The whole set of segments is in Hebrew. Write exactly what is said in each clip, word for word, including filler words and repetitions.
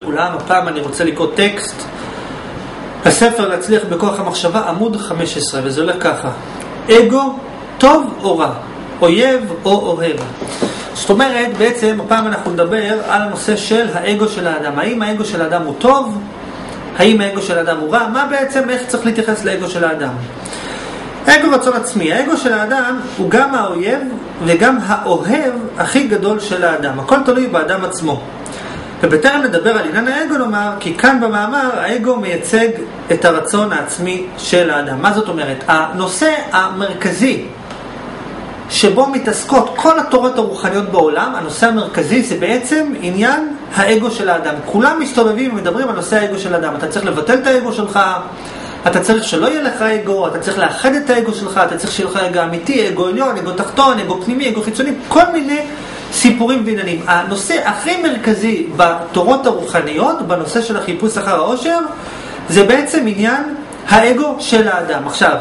כולם, הפעם אני רוצה לקרוא טקסט הספר להצליח בכוח המחשבה, עמוד חמש עשרה, וזה הולך ככה: אגו, טוב או רע, אויב או אוהב. זאת אומרת, בעצם הפעם אנחנו נדבר על הנושא של האגו של האדם. האם האגו של האדם הוא טוב? האם האגו של האדם הוא רע? מה בעצם, איך צריך להתייחס לאגו של האדם? אגו רצון עצמי. האגו של האדם הוא גם האויב וגם האוהב הכי גדול של האדם. הכל תלוי באדם עצמו. ובטרם נדבר על עניין האגו נאמר, כי כאן במאמר האגו מייצג את הרצון העצמי של האדם. מה זאת אומרת? הנושא המרכזי שבו מתעסקות כל התורות הרוחניות בעולם, הנושא המרכזי זה בעצם עניין האגו של האדם. כולם מסתובבים ומדברים על נושא האגו של האדם. אתה צריך לבטל את האגו שלך, אתה צריך שלא יהיה לך אגו, אתה צריך לאחד את האגו שלך, אתה צריך שיהיה לך אגו אמיתי, אגו עליון, אגו תחתון, אגו פנימי, אגו חיצוני, כל מיני סיפורים ועניינים. הנושא הכי מרכזי בתורות הרוחניות, בנושא של החיפוש אחר האושר, זה בעצם עניין האגו של האדם. עכשיו,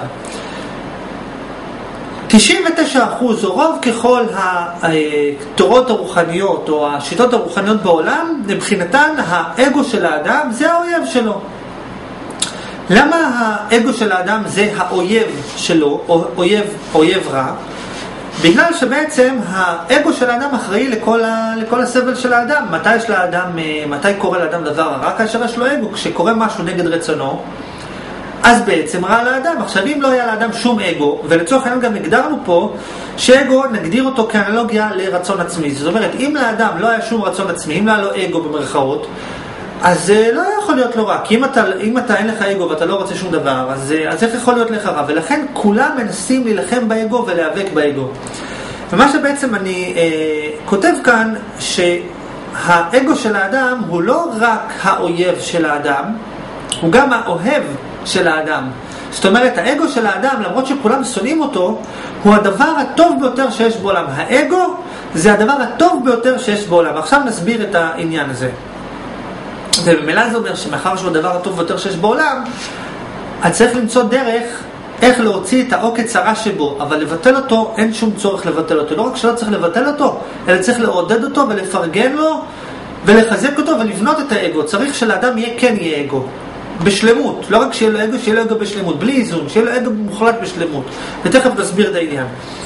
תשעים ותשעה אחוז או רוב ככל התורות הרוחניות או השיטות הרוחניות בעולם, מבחינתן האגו של האדם זה האויב שלו. למה האגו של האדם זה האויב שלו, או אויב, אויב רע? בגלל שבעצם האגו של האדם אחראי לכל, ה, לכל הסבל של האדם. מתי יש לאדם, מתי קורה לאדם דבר רע? כאשר יש לו אגו. כשקורה משהו נגד רצונו, אז בעצם רע לאדם. עכשיו, אם לא היה לאדם שום אגו, ולצורך העניין גם הגדרנו פה שאגו נגדיר אותו כאנלוגיה לרצון עצמי. זאת אומרת, אם לאדם לא היה שום רצון עצמי, אם לא היה לו אגו במרכאות, אז זה לא יכול להיות לו רע. כי אם אתה, אם אתה אין לך אגו ואתה לא רוצה שום דבר, אז, אז איך יכול להיות לך רע? ולכן כולם מנסים להילחם באגו ולהיאבק באגו. ומה שבעצם אני אה, כותב כאן, שהאגו של האדם הוא לא רק האויב של האדם, הוא גם האוהב של האדם. זאת אומרת, האגו של האדם, למרות שכולם שונאים אותו, הוא הדבר הטוב ביותר שיש בעולם. האגו זה הדבר הטוב ביותר שיש בעולם. עכשיו נסביר את העניין הזה. ובמילה זה אומר שמאחר שהוא הדבר הטוב ביותר שיש בעולם, אז צריך למצוא דרך איך להוציא את העוקץ הרע שבו, אבל לבטל אותו, אין שום צורך לבטל אותו. לא רק שלא צריך לבטל אותו, אלא צריך לעודד אותו ולפרגן לו ולחזק אותו ולבנות את האגו. צריך שלאדם יהיה, כן יהיה אגו בשלמות, לא רק שיהיה לו אגו, שיהיה לו אגו בשלמות, בלי איזון, שיהיה לו אגו מוחלט בשלמות. ותכף נסביר את העניין.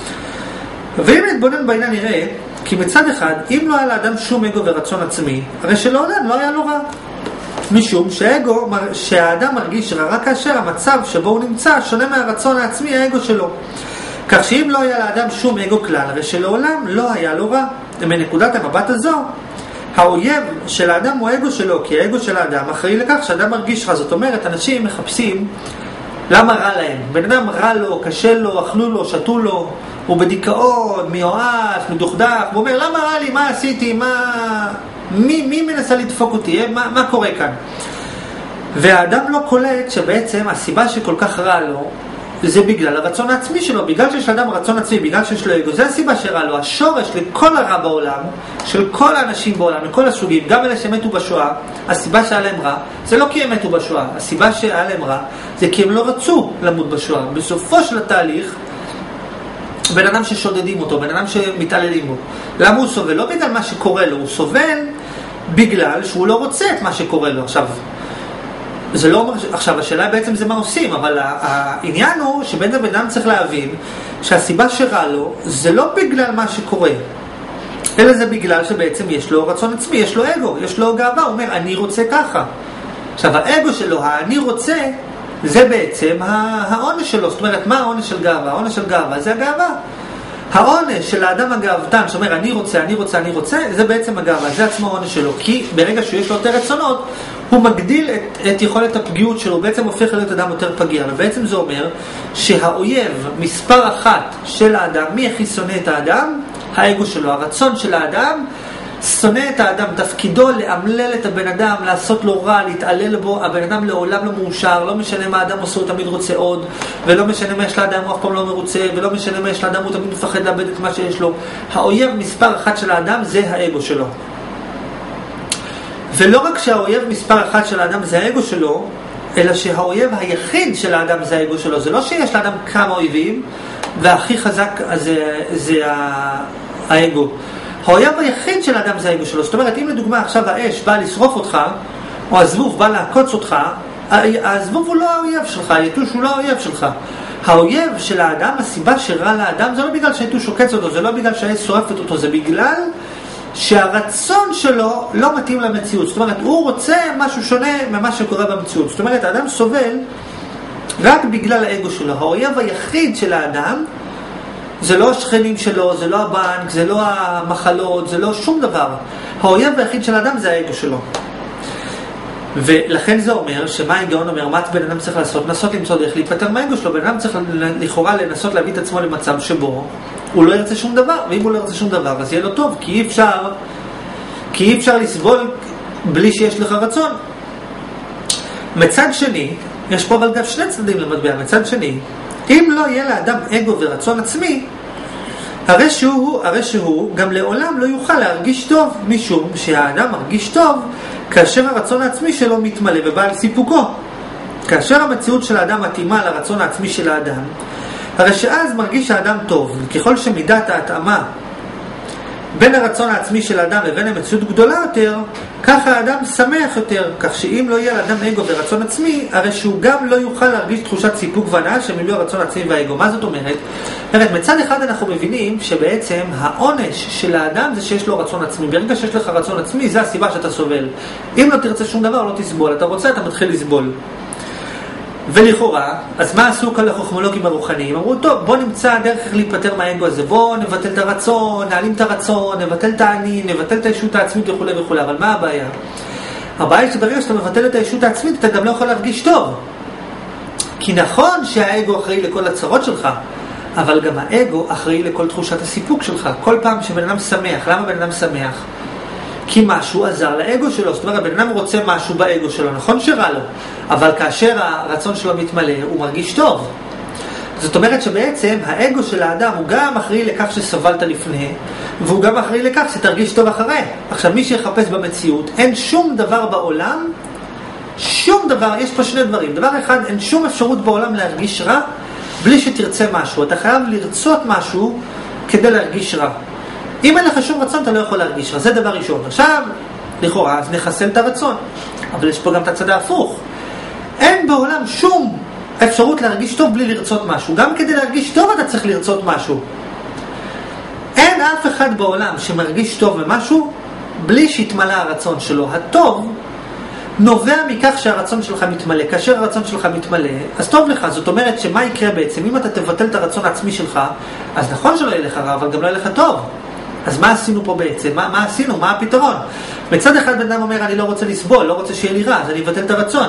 ואם נתבונן בעניין נראה, כי מצד אחד, אם לא היה לאדם שום אגו ורצון עצמי, הרי שלעולם לא היה לו רע. משום שהאגו, שהאדם מרגיש רע רק כאשר המצב שבו הוא נמצא שונה מהרצון העצמי, האגו שלו. כך שאם לא היה לאדם שום אגו כלל, הרי שלעולם לא היה לו רע. ומנקודת המבט הזו, האויב של האדם הוא האגו שלו, כי האגו של האדם אחראי לכך שאדם מרגיש רע. זאת אומרת, אנשים מחפשים למה רע להם. בן אדם רע לו, קשה לו, אכלו לו, שתו לו, הוא בדיכאון, מיואש, מדוכדך, הוא אומר, למה רע לי, מה עשיתי, מה... מי, מי מנסה לדפוק אותי, מה, מה קורה כאן? והאדם לא קולט שבעצם הסיבה שכל כך רע לו, זה בגלל הרצון העצמי שלו. בגלל שיש לאדם רצון עצמי, בגלל שיש לו אגו, זה הסיבה שרע לו. השורש לכל הרע בעולם, של כל האנשים בעולם, לכל הסוגים, גם אלה שמתו בשואה, הסיבה שהיה להם רע, זה לא כי הם מתו בשואה. הסיבה שהיה להם רע, זה כי הם לא רצו למות בשואה. בסופו של התהליך, בן אדם ששודדים אותו, בן אדם שמתעללים בו. למה הוא סובל? לא בגלל מה שקורה לו, הוא סובל בגלל שהוא לא רוצה את מה שקורה לו. עכשיו, זה לא אומר, עכשיו השאלה בעצם זה מה עושים, אבל העניין הוא שבן אדם צריך להבין שהסיבה שרע לו זה לא בגלל מה שקורה, אלא זה בגלל שבעצם יש לו רצון עצמי, יש לו אגו, יש לו גאווה, הוא אומר אני רוצה ככה. עכשיו האגו שלו, האני רוצה, זה בעצם העונש שלו. זאת אומרת, מה העונש של גאווה? העונש של גאווה זה הגאווה. העונש של האדם הגאוותן שאומר אני רוצה, אני רוצה, אני רוצה, זה בעצם הגאווה, זה עצמו העונש שלו. כי ברגע שיש לו יותר רצונות, הוא מגדיל את, את יכולת הפגיעות שלו, בעצם הופך להיות אדם יותר פגיע. ובעצם זה אומר שהאויב מספר אחת של האדם, מי הכי שונא את האדם? האגו שלו. הרצון של האדם שונא את האדם, תפקידו לאמלל את הבן אדם, לעשות לו רע, להתעלל בו. הבן אדם לעולם לא מאושר, לא משנה מה האדם עושה, הוא תמיד רוצה עוד, ולא משנה מה יש לאדם, הוא אף פעם לא מרוצה, ולא משנה מה יש לאדם, הוא תמיד מפחד לאבד את מה שיש לו. האויב מספר אחת של האדם זה האגו שלו. ולא רק שהאויב מספר אחת של האדם זה האגו שלו, אלא שהאויב היחיד של האדם זה האגו שלו. זה לא שיש לאדם כמה אויבים, והכי חזק זה, זה האגו. האויב היחיד של האדם זה האגו שלו. זאת אומרת, אם לדוגמה עכשיו האש באה לשרוף אותך, או הזבוב בא לעקוץ אותך, הזבוב הוא לא האויב שלך, היתוש הוא לא האויב שלך. האויב של האדם, הסיבה שרע לאדם, זה לא בגלל שהיתוש עוקץ אותו, זה לא בגלל שהאש שורפת אותו, זה בגלל שהרצון שלו לא מתאים למציאות. זאת אומרת, הוא רוצה משהו שונה ממה שקורה במציאות. זאת אומרת, האדם סובל רק בגלל האגו שלו. האויב היחיד של האדם זה לא השכנים שלו, זה לא הבנק, זה לא המחלות, זה לא שום דבר. האויב היחיד של האדם זה האגו שלו. ולכן זה אומר, שמה ההיגיון אומר, מה בן אדם צריך לעשות? לנסות למצוא דרך להיפטר מהאגו שלו. בן אדם צריך לכאורה לנסות להביא את עצמו למצב שבו הוא לא ירצה שום דבר, ואם הוא לא ירצה שום דבר, אז יהיה לו טוב, כי אי אפשר, כי אי אפשר לסבול בלי שיש לך רצון. מצד שני, יש פה אבל גם שני צדדים למטבע. מצד שני, אם לא יהיה לאדם אגו ורצון עצמי, הרי שהוא, הרי שהוא גם לעולם לא יוכל להרגיש טוב, משום שהאדם מרגיש טוב כאשר הרצון העצמי שלו מתמלא ובעל סיפוקו. כאשר המציאות של האדם מתאימה לרצון העצמי של האדם, הרי שאז מרגיש האדם טוב. ככל שמידת ההתאמה בין הרצון העצמי של האדם לבין המציאות גדולה יותר, ככה האדם שמח יותר. כך שאם לא יהיה לאדם אגו ורצון עצמי, הרי שהוא גם לא יוכל להרגיש תחושת סיפוק והנאה שמילוי הרצון העצמי והאגו. מה זאת אומרת? אומרת, מצד אחד אנחנו מבינים שבעצם העונש של האדם זה שיש לו רצון עצמי. ברגע שיש לך רצון עצמי, זה הסיבה שאתה סובל. אם לא תרצה שום דבר, לא תסבול. אתה רוצה, אתה מתחיל לסבול. ולכאורה, אז מה עשו כל החוכמולוגים הרוחניים? אמרו, טוב, בוא נמצא דרך להיפטר מהאגו הזה, בוא נבטל את הרצון, נעלים את הרצון, נבטל את העני, נבטל את הישות העצמית וכו' וכו'. אבל מה הבעיה? הבעיה היא שברגע שאתה מבטל את הישות העצמית, אתה גם לא יכול להרגיש טוב. כי נכון שהאגו אחראי לכל הצרות שלך, אבל גם האגו אחראי לכל תחושת הסיפוק שלך. כל פעם שבן אדם שמח, למה בן אדם שמח? כי משהו עזר לאגו שלו. זאת אומרת, בן אדם רוצה משהו באגו שלו, נכון שרע לו, אבל כאשר הרצון שלו מתמלא, הוא מרגיש טוב. זאת אומרת שבעצם האגו של האדם הוא גם אחראי לכך שסבלת לפני, והוא גם אחראי לכך שתרגיש טוב אחרי. עכשיו, מי שיחפש במציאות, אין שום דבר בעולם, שום דבר, יש פה שני דברים. דבר אחד, אין שום אפשרות בעולם להרגיש רע בלי שתרצה משהו. אתה חייב לרצות משהו כדי להרגיש רע. אם אין לך שום רצון, אתה לא יכול להרגיש רע. זה דבר ראשון. עכשיו, לכאורה, אז נחסל את הרצון. אבל יש פה גם את הצד ההפוך. אין בעולם שום אפשרות להרגיש טוב בלי לרצות משהו. גם כדי להרגיש טוב אתה צריך לרצות משהו. אין אף אחד בעולם שמרגיש טוב ממשהו בלי שהתמלא הרצון שלו. הטוב נובע מכך שהרצון שלך מתמלא. כאשר הרצון שלך מתמלא, אז טוב לך. זאת אומרת שמה יקרה בעצם? אם אתה תבטל את הרצון העצמי שלך, אז נכון שלא יהיה לך רע, אבל גם לא יהיה לך טוב. אז מה עשינו פה בעצם? מה, מה עשינו? מה הפתרון? מצד אחד בן אדם אומר, אני לא רוצה לסבול, לא רוצה שיהיה לי רע, אז אני אבטל את הרצון.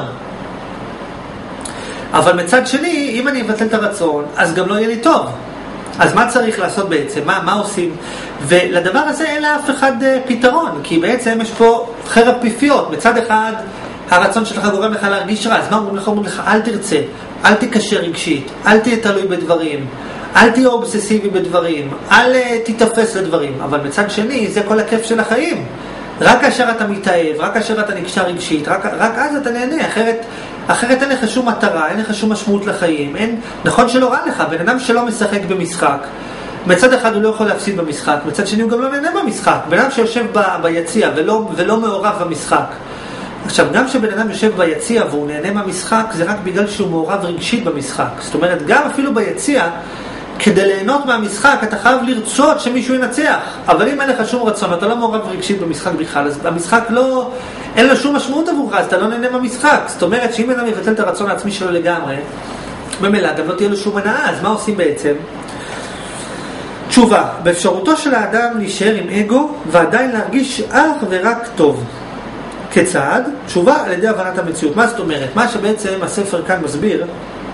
אבל מצד שני, אם אני אבטל את הרצון, אז גם לא יהיה לי טוב. אז מה צריך לעשות בעצם? מה, מה עושים? ולדבר הזה אין לאף אחד פתרון, כי בעצם יש פה חרב פיפיות. מצד אחד, הרצון שלך גורם לך להרגיש רע. אז מה אומרים לך? אומרים לך, אל תרצה, אל תקשר רגשית, אל תהיה תלוי בדברים, אל תהיה אובססיבי בדברים, אל תתאפס לדברים. אבל מצד שני, זה כל הכיף של החיים. רק כאשר אתה מתאהב, רק כאשר אתה נקשר רגשית, רק, רק אז אתה נהנה. אחרת, אחרת אין לך שום מטרה, אין לך שום משמעות לחיים. אין, נכון שלא רע לך, בן אדם שלא משחק במשחק, מצד אחד הוא לא יכול להפסיד במשחק, מצד שני הוא גם לא נהנה במשחק. בן אדם שיושב ב, ביציע ולא, ולא מעורב במשחק. עכשיו, גם שבן אדם יושב ביציע והוא נהנה מהמשחק, זה רק בגלל שהוא מעורב רגשית במשחק. זאת אומרת, גם אפילו ביציע, כדי ליהנות מהמשחק, אתה חייב לרצות שמישהו ינצח. אבל אם אין לך שום רצון, אתה לא מעורב רגשית במשחק בכלל, אז המשחק לא, אין לו שום משמעות עבורך, אז אתה לא נהנה מהמשחק. זאת אומרת, שאם אדם יבטל את הרצון העצמי שלו לגמרי, במילא גם לא תהיה לו שום הנאה. אז מה עושים בעצם? תשובה, באפשרותו של האדם להישאר עם אגו ועדיין להרגיש אך ורק טוב. כיצד? תשובה על ידי הבנת המציאות. מה זאת אומרת? מה שבעצם הספר כאן מסביר,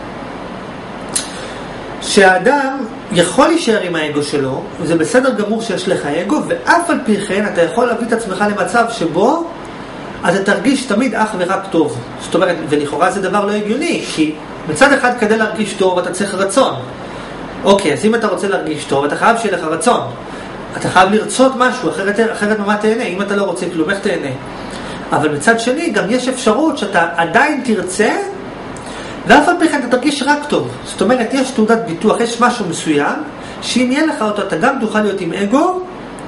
שהאדם יכול להישאר עם האגו שלו, וזה בסדר גמור שיש לך אגו, ואף על פי כן אתה יכול להביא את עצמך למצב שבו אתה תרגיש תמיד אך ורק טוב. זאת אומרת, ולכאורה זה דבר לא הגיוני, כי מצד אחד כדי להרגיש טוב אתה צריך רצון. אוקיי, אז אם אתה רוצה להרגיש טוב, אתה חייב שיהיה לך רצון. אתה חייב לרצות משהו, אחרת, אחרת ממה תהנה? אם אתה לא רוצה כלום, איך תהנה? אבל מצד שני, גם יש אפשרות שאתה עדיין תרצה, ואף על פי כן אתה תרגיש רק טוב. זאת אומרת, יש תעודת ביטוח, יש משהו מסוים, שאם יהיה לך אותו, אתה גם תוכל להיות עם אגו,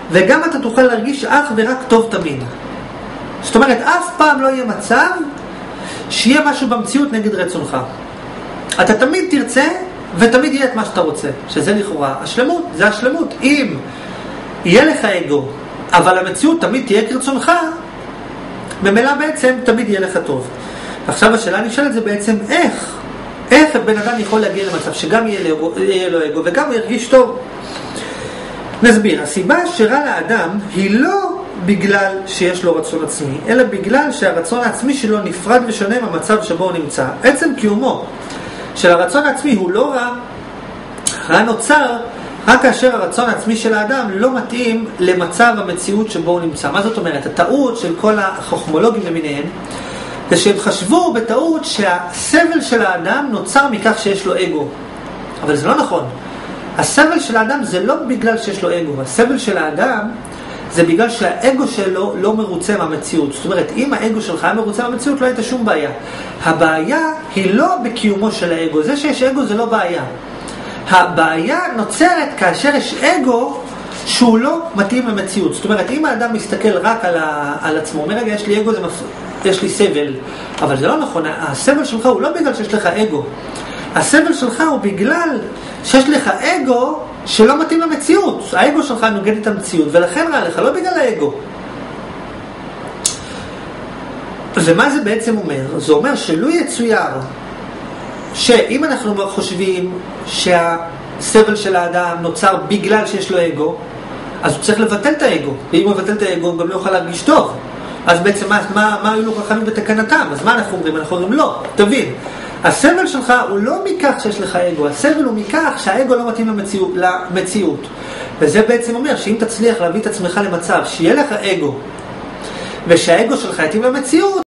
וגם אתה תוכל להרגיש אך ורק טוב תמיד. זאת אומרת, אף פעם לא יהיה מצב שיהיה משהו במציאות נגד רצונך. אתה תמיד תרצה ותמיד יהיה את מה שאתה רוצה, שזה לכאורה השלמות, זה השלמות. אם יהיה לך אגו, אבל המציאות תמיד תהיה כרצונך, ממילא בעצם תמיד יהיה לך טוב. עכשיו השאלה נשאלת זה בעצם איך? איך בן אדם יכול להגיע למצב שגם יהיה לו, יהיה לו אגו וגם הוא ירגיש טוב? נסביר, הסיבה שרע לאדם היא לא בגלל שיש לו רצון עצמי, אלא בגלל שהרצון העצמי שלו נפרד ושונה מהמצב שבו הוא נמצא. עצם קיומו של הרצון העצמי הוא לא רע, רע נוצר רק כאשר הרצון העצמי של האדם לא מתאים למצב המציאות שבו הוא נמצא. מה זאת אומרת? הטעות של כל החוכמולוגים למיניהם זה שהם חשבו בטעות שהסבל של האדם נוצר מכך שיש לו אגו. אבל זה לא נכון. הסבל של האדם זה לא בגלל שיש לו אגו. הסבל של האדם זה בגלל שהאגו שלו לא מרוצה מהמציאות. זאת אומרת, אם האגו שלך היה מרוצה מהמציאות, לא הייתה שום בעיה. הבעיה היא לא בקיומו של האגו. זה שיש אגו זה לא בעיה. הבעיה נוצרת כאשר יש אגו שהוא לא מתאים למציאות. זאת אומרת, אם האדם מסתכל רק על, ה... על עצמו, אומר, רגע, יש לי אגו, זה מפ... יש לי סבל. אבל זה לא נכון. הסבל שלך הוא לא בגלל שיש לך אגו. הסבל שלך הוא בגלל שיש לך אגו שלא מתאים למציאות. האגו שלך נוגד את המציאות, ולכן רע לך, לא בגלל האגו. ומה זה בעצם אומר? זה אומר שלא יצויר שאם אנחנו חושבים שהסבל של האדם נוצר בגלל שיש לו אגו, אז הוא צריך לבטל את האגו. ואם הוא מבטל את האגו, הוא גם לא יוכל להרגיש טוב. אז בעצם מה, מה, מה היו לו חכמים בתקנתם? אז מה אנחנו אומרים? אנחנו אומרים לא. תבין, הסבל שלך הוא לא מכך שיש לך אגו, הסבל הוא מכך שהאגו לא מתאים למציאות, למציאות. וזה בעצם אומר שאם תצליח להביא את עצמך למצב שיהיה לך אגו, ושהאגו שלך יתאים למציאות,